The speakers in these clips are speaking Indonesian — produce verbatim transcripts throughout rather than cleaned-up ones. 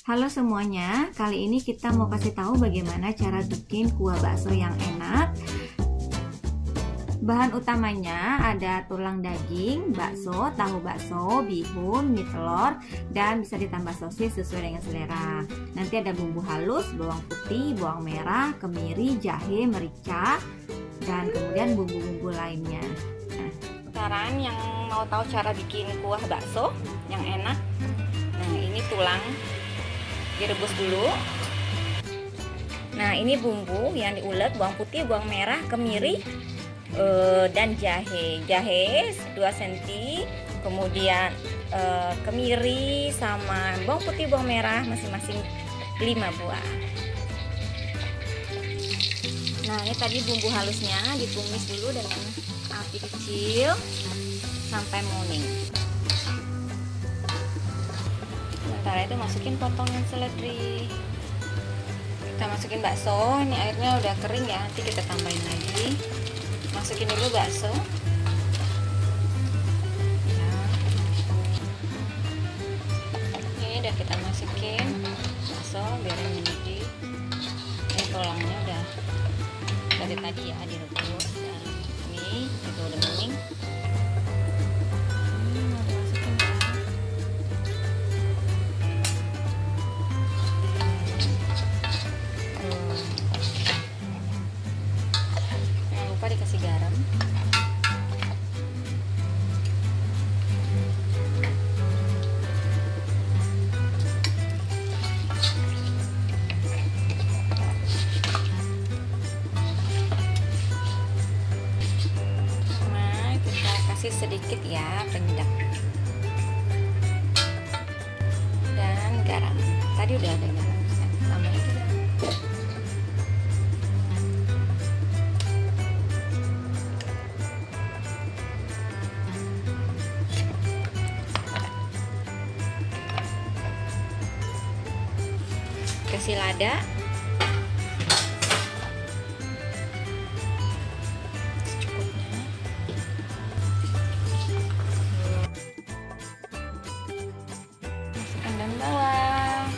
Halo semuanya, kali ini kita mau kasih tahu bagaimana cara bikin kuah bakso yang enak. Bahan utamanya ada tulang daging, bakso, tahu bakso, bihun, mie telur, dan bisa ditambah sosis sesuai dengan selera. Nanti ada bumbu halus, bawang putih, bawang merah, kemiri, jahe, merica, dan kemudian bumbu-bumbu lainnya. Nah, sekarang yang mau tahu cara bikin kuah bakso yang enak, nah ini tulang direbus dulu. Nah ini bumbu yang diulek, bawang putih, bawang merah, kemiri, uh, dan jahe. Jahe dua sentimeter, kemudian uh, kemiri sama bawang putih, bawang merah masing-masing lima buah. Nah ini tadi bumbu halusnya ditumis dulu dengan api kecil sampai morning. Sementara itu masukin potongan seledri, kita masukin bakso. Ini airnya udah kering ya, nanti kita tambahin lagi. Masukin dulu bakso ya. Ini udah kita masukin bakso biar mendidih. Ini tulangnya udah dari tadi ya direbus. Nah, ini itu udah bening. Dikasih garam, nah kita kasih sedikit ya penyedap dan garam. Tadi udah ada garam, tambahin juga. Kasih lada, secukupnya. Masukkan daun bawang,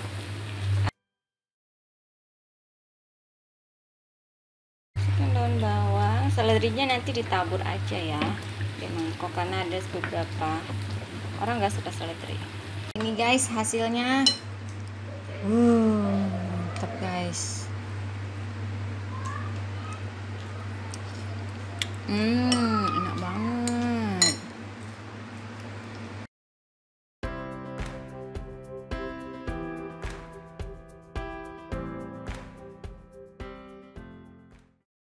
masukkan daun bawang. Seledrinya nanti ditabur aja ya di mangkok karena ada beberapa orang nggak suka seledri. Ini guys hasilnya. Uh, mantap guys. Hmm.